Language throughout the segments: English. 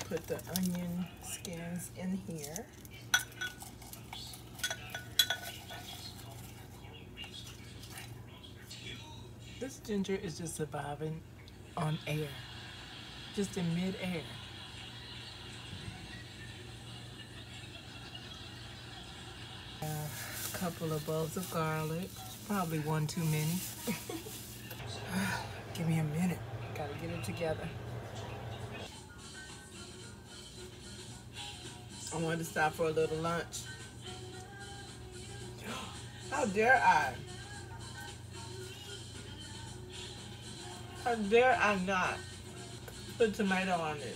put the onion skins in here. This ginger is just surviving on air, just in mid-air. A couple of bulbs of garlic, probably one too many. Give me a minute, gotta get it together. I wanted to stop for a little lunch. How dare I? How dare I not put tomato on this?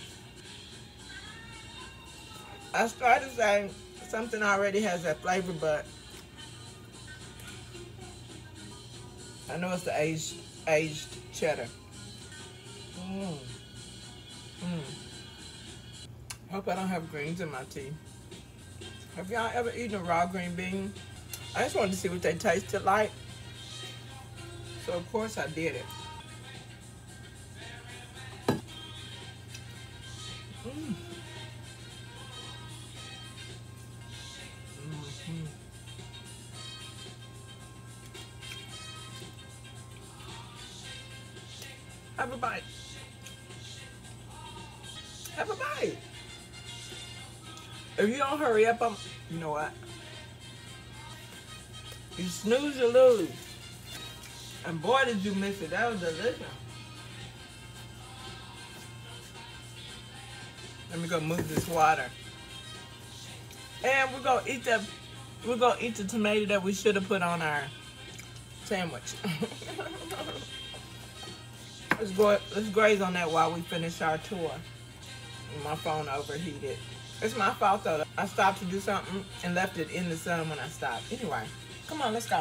I started saying something already has that flavor, but I know it's the aged cheddar. Hope I don't have greens in my tea. Have y'all ever eaten a raw green bean? I just wanted to see what they tasted like. So of course I did it. Have a bite. Have a bite. If you don't hurry up, you know what? You snooze, you lose. And boy, did you miss it. That was delicious. Let me go move this water. And we're gonna eat the tomato that we should have put on our sandwich. Let's graze on that while we finish our tour. My phone overheated. It's my fault though. I stopped to do something and left it in the sun when I stopped. Anyway, come on, let's go.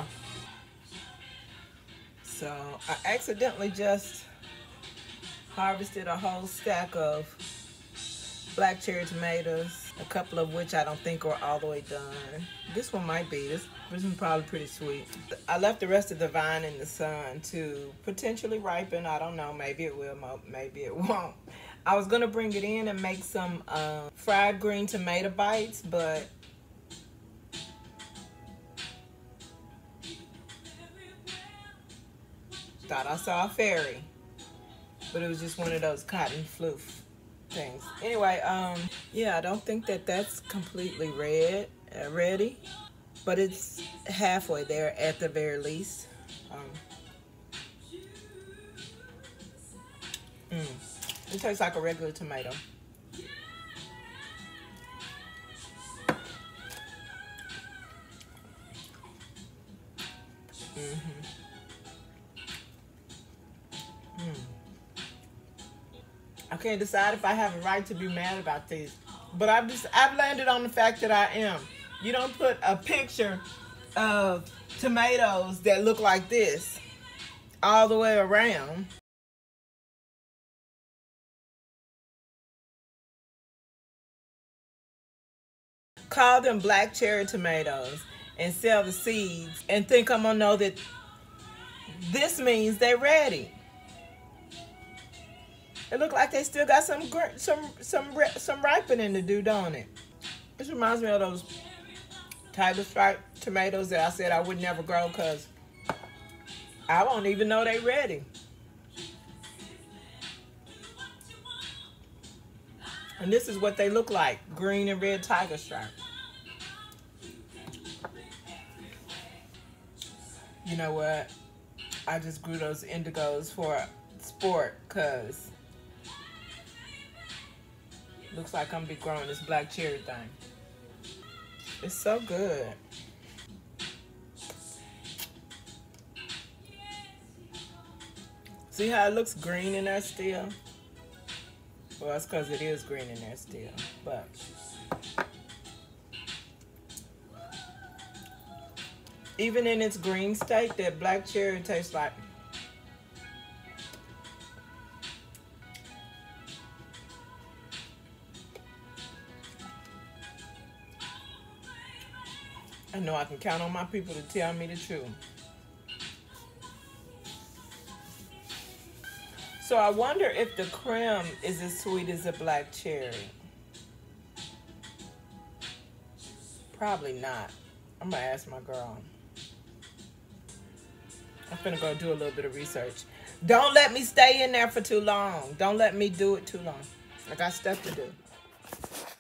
So I accidentally just harvested a whole stack of black cherry tomatoes, a couple of which I don't think are all the way done. This one might be. This is probably pretty sweet. I left the rest of the vine in the sun to potentially ripen. I don't know. Maybe it will. Maybe it won't. I was going to bring it in and make some fried green tomato bites, but thought I saw a fairy. But it was just one of those cotton floof things. Anyway, yeah, I don't think that that's completely ready, but it's halfway there at the very least. It tastes like a regular tomato. I can't decide if I have a right to be mad about these, but I've landed on the fact that I am. You don't put a picture of tomatoes that look like this all the way around. Call them black cherry tomatoes and sell the seeds and think I'm gonna know that this means they're ready. It look like they still got some ripening to do, don't it? This reminds me of those tiger stripe tomatoes that I said I would never grow because I won't even know they ready. And this is what they look like, green and red tiger stripe. You know what? I just grew those indigos for sport because looks like I'm gonna be growing this black cherry thing. It's so good. See how it looks green in there still? Well, that's because it is green in there still, but even in its green state, that black cherry tastes like I know I can count on my people to tell me the truth. So I wonder if the creme is as sweet as a black cherry. Probably not. I'm gonna ask my girl. I'm finna go do a little bit of research. Don't let me stay in there for too long. Don't let me do it too long. I got stuff to do.